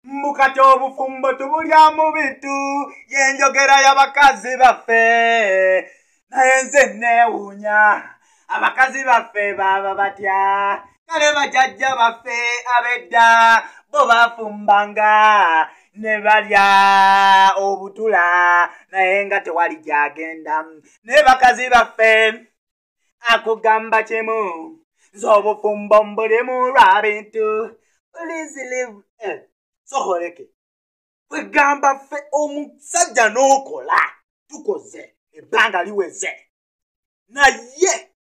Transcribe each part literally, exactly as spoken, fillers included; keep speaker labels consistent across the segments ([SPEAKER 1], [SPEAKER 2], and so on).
[SPEAKER 1] Mukate obufumbo tubulya mu bitu yenjogera y'abakazi baffe naye nze neewuunya abakazi baffe baba batya kale bajjajja baffe ab'edda bo bafumbanga ne balya obutula naye nga tewali gyagenda ne bakazi baffe akugamba kimu nze obufumbo mbulimu lwa bintu ulizilivu eh. Soholeke wegamba ffe omusajja n'okola tukoze ebbanga liweze naye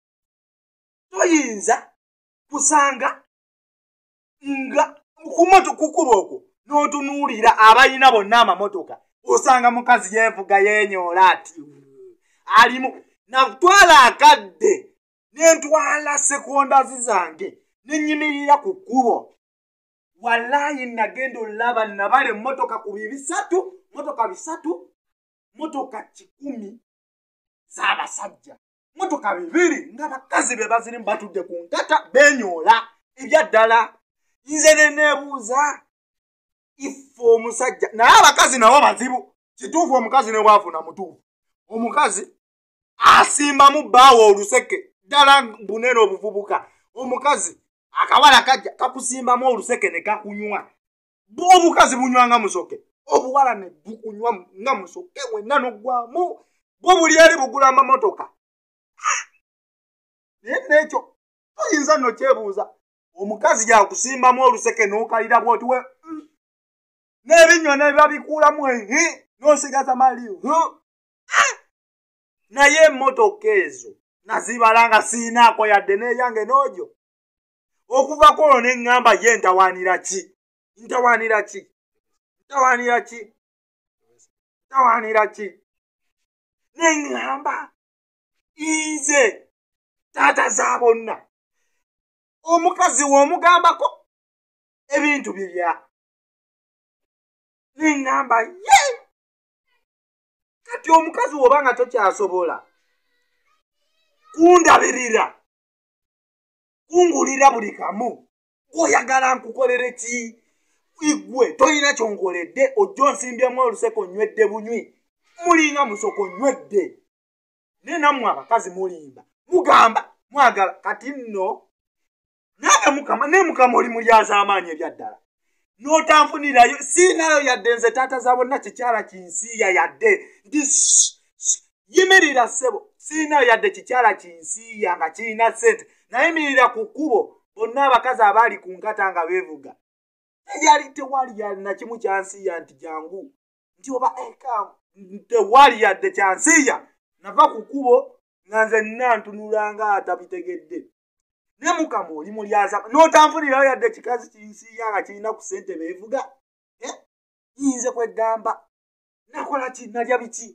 [SPEAKER 1] toyinza kusanga nga kumoto kukuba okwo n'otunuulira abalina bonna amamotoka osanga mukazi yeevuga yeenyoola ati alimu natwala akadde nentwala sekondazi zange nenyimirira ku kkubo wallahi nagenda olaba nabale motoka kubi bisatu motoka bisatu motoka kikumi z'abasajja motoka bibiri nga bakazi be baziri batudde ku nkata benyoola ebyaddala nze ne neebuuza ifo omusajja naye abakazi nabo bazibu kituufu omukazi ne bwafuna mutuufu omukazi asimbamu bbaawo oluseke ddala bunene obuvubuka omukazi akawala kajja kakusimbamu oluseke ne kakunywa obukazi bunywa nga musoke obuwala ne bukunywa nga musoke wenna n'oggwamu bwo buli eri bugula amamotoka naye nekyo toyinza nno kyebuuza omukazi yakusimbamu oluseke n'okalira bwoti we n'ebinywa ne babikuulamu ehi n'osigaza mali naye emmotoka ezo nazibala nga siinaako yadde n'eyange n'ogyo okuvako olwo ne ŋŋamba ye ntawaanira ki ntawaanira ki ntawaanira ki ntawaanira ki ne ŋŋamba nze taata za bonna omukazi w'omugambako ebintu bibya ne ŋŋamba ye kati omukazi woba nga tokyasobola kundabirira kungulira buli kamu oyagala nkukolere ki igwe toyina kyonkoledde ojjo nsimbyemu oluseko nywedde bunywi mulinga musoko nywedde ne nammwe abakazi mulimba mugamba mwagala kati nno nange mukama ne mukama oli mulyaza amaanyi ebyaddala n'otanfunirayo siinayo yadde nze taata za bonna kikyala kinsiiya yadde nti yimirira ssebo siinayo yadde kikyala kinsiiya nga kirina ssente nayimirira ku kkubo bonna abakazi abaali ku nkata nga beevuga eyali tewali yalina kimu kyansiiya nti jangu nti oba eka tewali yadde kyansiiya nava ku kkubo nga nze nnantunula nga atabitegedde ne mukama oli mulyaza n'otanfunirayo yadde kikazi kinsiiya nga kirina ku ssente beevuga yinze kwegamba nakola ki nalya biki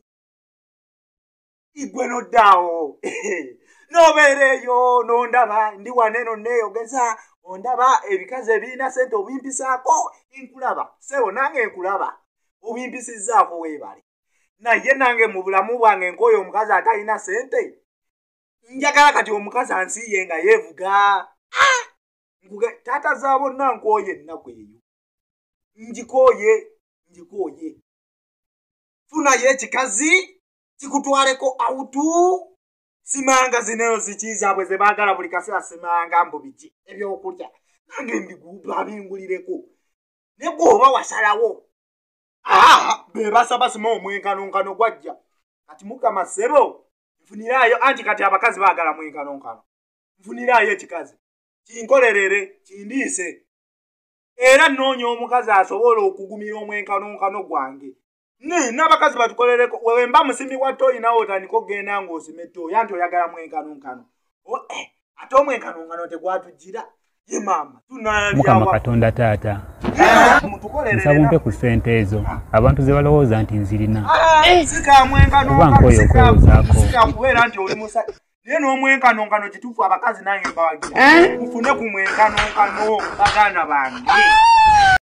[SPEAKER 1] igwe noddaawo nobeera eyo nondaba ndi waneno neeyogeza ondaba ebikazi ebirina ssente obimpisaako nkulaba sebo nange nkulaba obimpisizzaako weebale naye nange mu bulamu bwange nkooyo omukazi atalina ssente njagala kati omukazi ansiiye nga yeevuga taata za bonna nkooye ennaku eyo njikooye njikooye funayo ekikazi kikutwaleko awutu simanga zineno zikizaabwe ze baagala buli kaseera simanga mbu biki ebyokulya nange mbiguba bingulireko ne bw'oba wasalawo be basaba sima omwenkanonkano gwajja kati mukama ssebo nfuniraayo anti kati abakazi baagala mwenkanonkano nfuniraayo ekikazi kinkolerere kindiise era nnoonya omukazi asobola okugumira omwenkanonkano gwange n'abakazi batukolereko wewe mba musimi wa toyi nawe otandika okugenda ng'osima toyi anti oyagala mwenkanonkano ate omwenkanonkano tegwatujjira ye maama
[SPEAKER 2] mukama katonda taata nsaba umpe ku ssente ezo abantu ze balowooza nti nzirina kuba nkooyo okulowoozaako
[SPEAKER 1] sikakubeera nti oli musajja naye n'omwenkanonkano kituufu abakazi nange mbawagira mufune ku mwenkanonkano baganda bange